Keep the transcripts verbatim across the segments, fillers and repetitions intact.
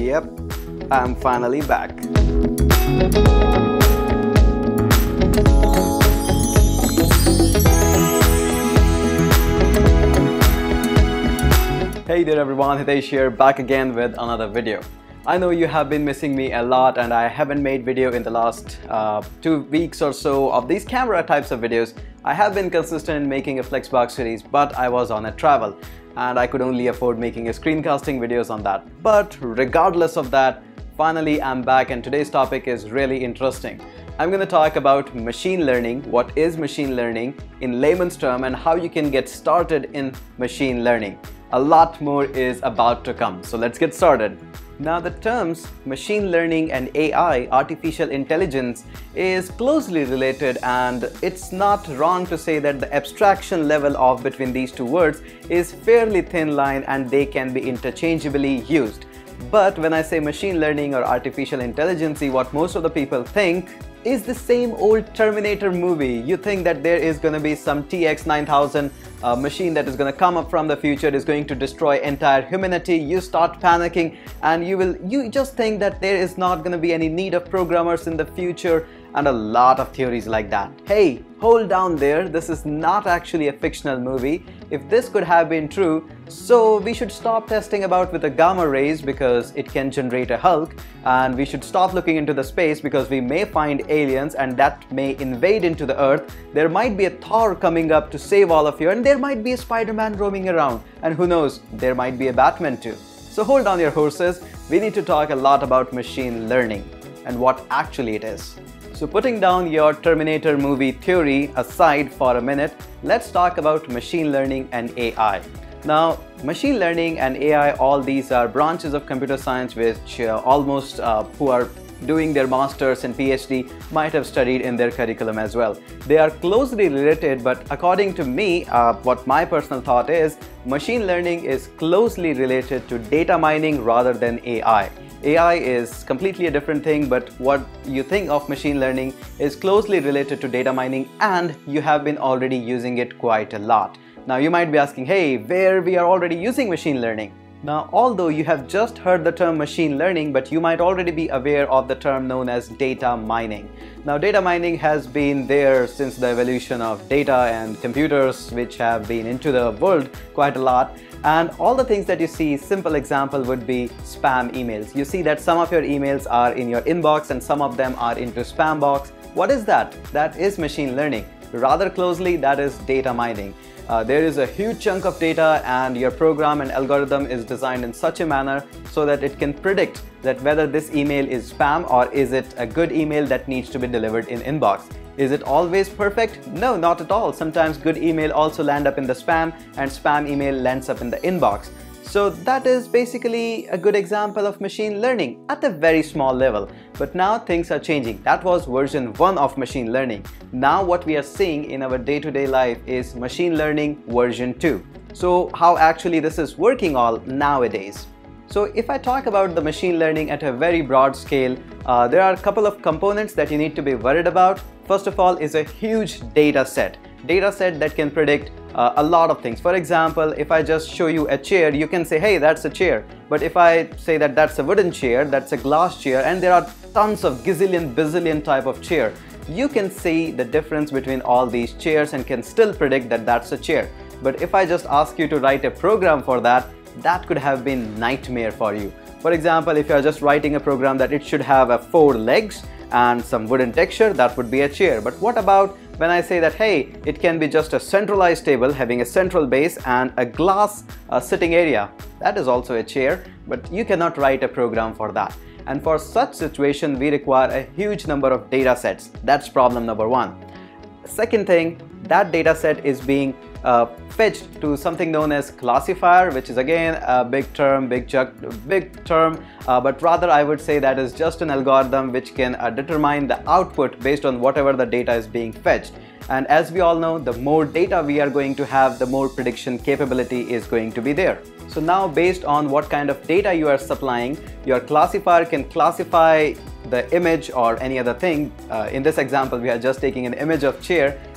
Yep, I'm finally back. Hey there everyone, Hitesh here, back again with another video. I know you have been missing me a lot and I haven't made video in the last uh, two weeks or so of these camera types of videos. I have been consistent in making a Flexbox series, but I was on a travel and I could only afford making a screencasting videos on that. But regardless of that, finally I'm back and today's topic is really interesting. I'm going to talk about machine learning, what is machine learning in layman's term, and how you can get started in machine learning. A lot more is about to come, so let's get started. Now the terms machine learning and A I, artificial intelligence, is closely related, and it's not wrong to say that the abstraction level of between these two words is fairly thin line and they can be interchangeably used. But when I say machine learning or artificial intelligence, what most of the people think is the same old Terminator movie. You think that there is going to be some T X nine thousand uh, machine that is going to come up from the future, is going to destroy entire humanity. You start panicking and you will you just think that there is not going to be any need of programmers in the future, and a lot of theories like that. Hey, hold down there, this is not actually a fictional movie. If this could have been true, so we should stop testing about with the gamma rays because it can generate a Hulk, and we should stop looking into the space because we may find aliens and that may invade into the earth. There might be a Thor coming up to save all of you, and there might be a Spider-Man roaming around, and who knows, there might be a Batman too. So hold on your horses, we need to talk a lot about machine learning and what actually it is. So putting down your Terminator movie theory aside for a minute, let's talk about machine learning and A I. Now, machine learning and A I, all these are branches of computer science which uh, almost uh, who are doing their masters and PhD might have studied in their curriculum as well. They are closely related, but according to me, uh, what my personal thought is, machine learning is closely related to data mining rather than A I. A I is completely a different thing, but what you think of machine learning is closely related to data mining, and you have been already using it quite a lot. Now you might be asking, hey, where we are already using machine learning? Now, although you have just heard the term machine learning, but you might already be aware of the term known as data mining. Now, data mining has been there since the evolution of data and computers, which have been into the world quite a lot. And all the things that you see, simple example would be spam emails. You see that some of your emails are in your inbox and some of them are into spam box. What is that? That is machine learning. Rather closely, that is data mining. Uh, there is a huge chunk of data and your program and algorithm is designed in such a manner so that it can predict that whether this email is spam or is it a good email that needs to be delivered in inbox. Is it always perfect? No, not at all. Sometimes good email also land up in the spam and spam email lands up in the inbox. So that is basically a good example of machine learning at a very small level. But now things are changing. That was version one of machine learning. Now what we are seeing in our day-to-day life is machine learning version two. So how actually this is working all nowadays. So if I talk about the machine learning at a very broad scale, uh, there are a couple of components that you need to be worried about. First of all is a huge data set. Data set that can predict uh, a lot of things. For example, if I just show you a chair, you can say, hey, that's a chair. But if I say that that's a wooden chair, that's a glass chair, and there are tons of gazillion, bazillion type of chair, you can see the difference between all these chairs and can still predict that that's a chair. But if I just ask you to write a program for that, that could have been nightmare for you. For example, if you are just writing a program that it should have a four legs and some wooden texture, that would be a chair. But what about when I say that, hey, it can be just a centralized table having a central base and a glass uh, sitting area? That is also a chair, but you cannot write a program for that. And for such situation, we require a huge number of data sets. That's problem number one. Second thing, that data set is being uh, fetched to something known as classifier, which is again a big term, big, big term, uh, but rather I would say that is just an algorithm which can uh, determine the output based on whatever the data is being fetched. And as we all know, the more data we are going to have, the more prediction capability is going to be there. So now based on what kind of data you are supplying, your classifier can classify the image or any other thing. Uh, in this example, we are just taking an image of chair,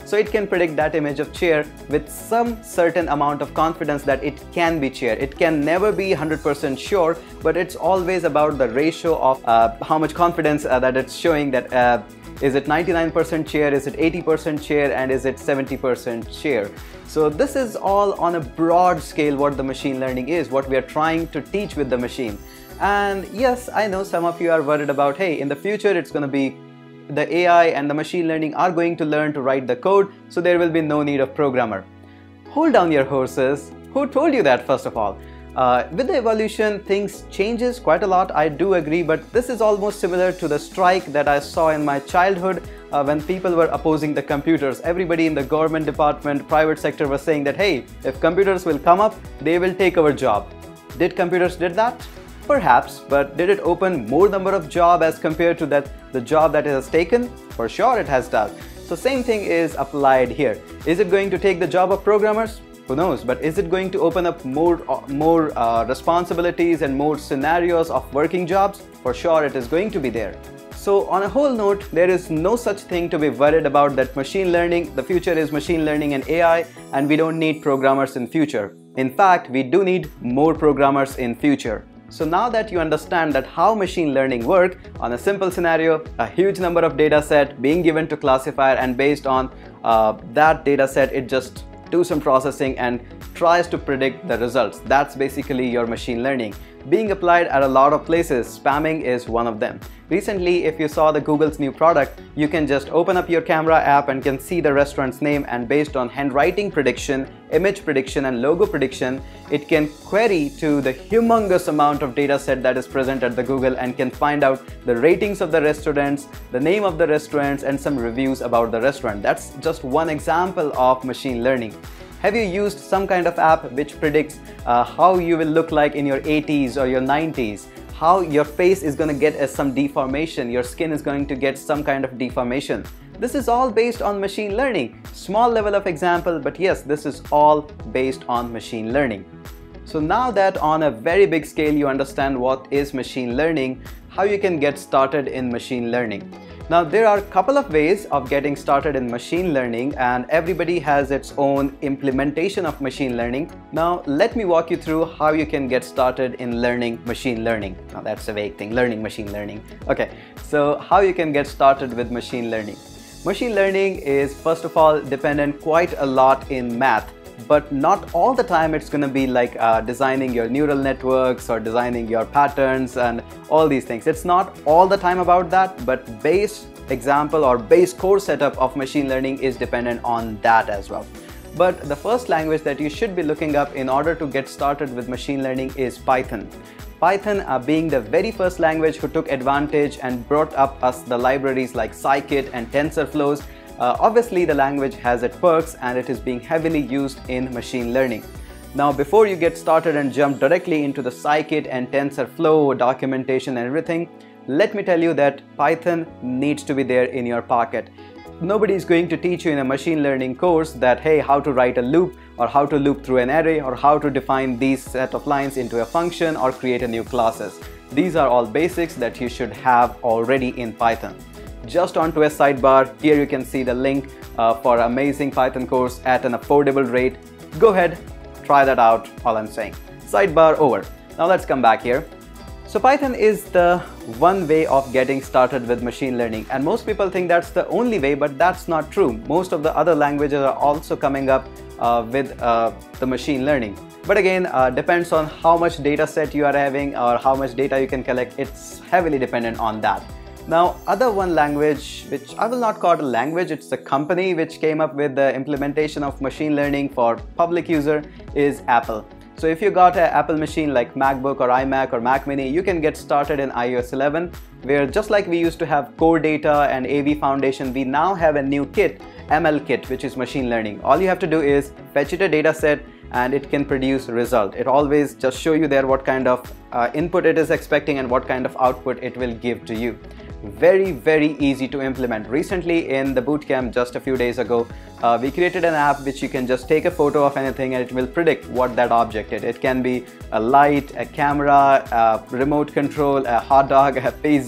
So it can predict that image of chair with some certain amount of confidence that it can be chair. It can never be one hundred percent sure, but it's always about the ratio of uh, how much confidence uh, that it's showing that uh, is it ninety-nine percent chair, is it eighty percent chair, and is it seventy percent chair. So this is all on a broad scale what the machine learning is, what we are trying to teach with the machine. And yes, I know some of you are worried about, hey, in the future it's going to be the A I and the machine learning are going to learn to write the code, so there will be no need of programmer. Hold down your horses. Who told you that, first of all? Uh, with the evolution, things changes quite a lot, I do agree, but this is almost similar to the strike that I saw in my childhood uh, when people were opposing the computers. Everybody in the government department, private sector was saying that, hey, if computers will come up, they will take our job. Did computers did that? Perhaps, but did it open more number of jobs as compared to that the job that it has taken? For sure it has done. So same thing is applied here. Is it going to take the job of programmers? Who knows? But is it going to open up more, uh, more uh, responsibilities and more scenarios of working jobs? For sure it is going to be there. So on a whole note, there is no such thing to be worried about that machine learning. The future is machine learning and A I, and we don't need programmers in future. In fact, we do need more programmers in future. So now that you understand that how machine learning work, on a simple scenario, a huge number of data set being given to classifier, and based on uh, that data set, it just do some processing and tries to predict the results. That's basically your machine learning. Being applied at a lot of places, spamming is one of them. Recently, if you saw the Google's new product, you can just open up your camera app and can see the restaurant's name, and based on handwriting prediction, image prediction and logo prediction, it can query to the humongous amount of data set that is present at the Google and can find out the ratings of the restaurants, the name of the restaurants, and some reviews about the restaurant. That's just one example of machine learning. Have you used some kind of app which predicts uh, how you will look like in your eighties or your nineties? How your face is going to get uh, some deformation, your skin is going to get some kind of deformation. This is all based on machine learning. Small level of example, but yes, this is all based on machine learning. So now that on a very big scale you understand what is machine learning, how you can get started in machine learning. Now there are a couple of ways of getting started in machine learning, and everybody has its own implementation of machine learning. Now let me walk you through how you can get started in learning machine learning. Now that's a vague thing, learning machine learning. Okay, so how you can get started with machine learning. Machine learning is first of all dependent quite a lot in math. But not all the time it's going to be like uh, designing your neural networks or designing your patterns and all these things. It's not all the time about that, but base example or base core setup of machine learning is dependent on that as well. But the first language that you should be looking up in order to get started with machine learning is Python. Python uh, being the very first language who took advantage and brought up us the libraries like scikit and TensorFlows. Uh, obviously the language has its perks and it is being heavily used in machine learning. Now before you get started and jump directly into the scikit and TensorFlow documentation and everything, let me tell you that Python needs to be there in your pocket. Nobody is going to teach you in a machine learning course that, hey, how to write a loop or how to loop through an array or how to define these set of lines into a function or create a new classes. These are all basics that you should have already in Python. Just onto a sidebar, here you can see the link uh, for amazing Python course at an affordable rate. Go ahead, try that out, all I'm saying. Sidebar over. Now let's come back here. So Python is the one way of getting started with machine learning, and most people think that's the only way, but that's not true. Most of the other languages are also coming up uh, with uh, the machine learning. But again, uh, depends on how much data set you are having or how much data you can collect. It's heavily dependent on that. Now, other one language, which I will not call it a language, it's a company which came up with the implementation of machine learning for public user, is Apple. So if you got an Apple machine like MacBook or iMac or Mac Mini, you can get started in i O S eleven, where just like we used to have core data and A V foundation, we now have a new kit, M L kit, which is machine learning. All you have to do is fetch it a data set and it can produce a result. It always just show you there what kind of uh, input it is expecting and what kind of output it will give to you. Very, very easy to implement. Recently in the bootcamp just a few days ago, uh, we created an app which you can just take a photo of anything and it will predict what that object is. It can be a light, a camera, a remote control, a hot dog, a pizza,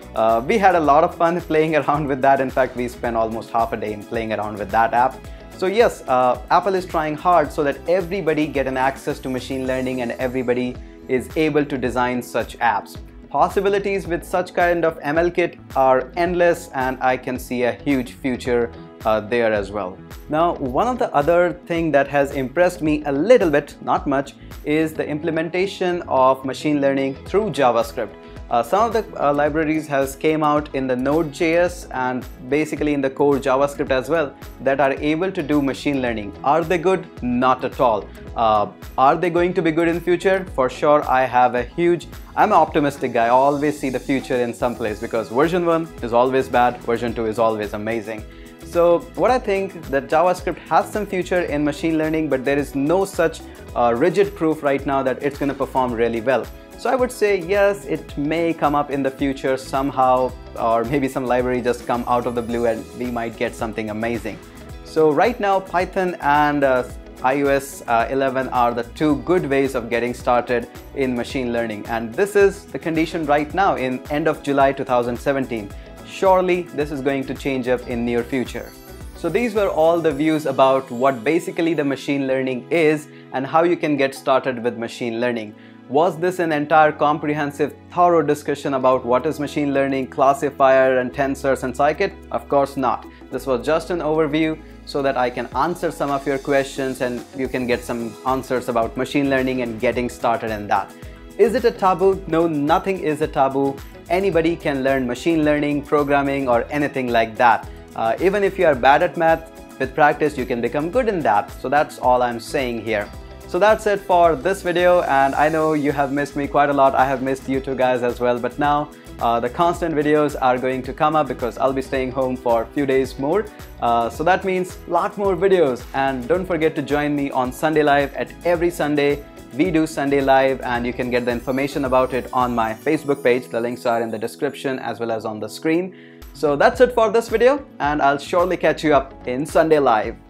uh, we had a lot of fun playing around with that. In fact, we spent almost half a day in playing around with that app. So yes, uh, Apple is trying hard so that everybody get an access to machine learning and everybody is able to design such apps. Possibilities with such kind of M L kit are endless, and I can see a huge future uh, there as well. Now, one of the other thing that has impressed me a little bit, not much, is the implementation of machine learning through JavaScript. Uh, some of the uh, libraries has came out in the Node J S and basically in the core JavaScript as well that are able to do machine learning. Are they good? Not at all. Uh, are they going to be good in future? For sure, I have a huge, I'm an optimistic guy. I always see the future in some place because version one is always bad, version two is always amazing. So what I think that JavaScript has some future in machine learning, but there is no such uh, rigid proof right now that it's going to perform really well. So I would say yes, it may come up in the future somehow, or maybe some library just come out of the blue and we might get something amazing. So right now Python and uh, i O S uh, eleven are the two good ways of getting started in machine learning, and this is the condition right now in end of July two thousand seventeen. Surely this is going to change up in near future. So these were all the views about what basically the machine learning is and how you can get started with machine learning. Was this an entire comprehensive, thorough discussion about what is machine learning, classifier and tensors and scikit? Of course not. This was just an overview so that I can answer some of your questions and you can get some answers about machine learning and getting started in that. Is it a taboo? No, nothing is a taboo. Anybody can learn machine learning, programming or anything like that. Uh, even if you are bad at math, with practice you can become good in that. So that's all I'm saying here. So that's it for this video, and I know you have missed me quite a lot. I have missed you two guys as well, but now uh, the constant videos are going to come up because I'll be staying home for a few days more. Uh, so that means a lot more videos, and don't forget to join me on Sunday Live. At every Sunday we do Sunday Live, and you can get the information about it on my Facebook page. The links are in the description as well as on the screen. So that's it for this video, and I'll surely catch you up in Sunday Live.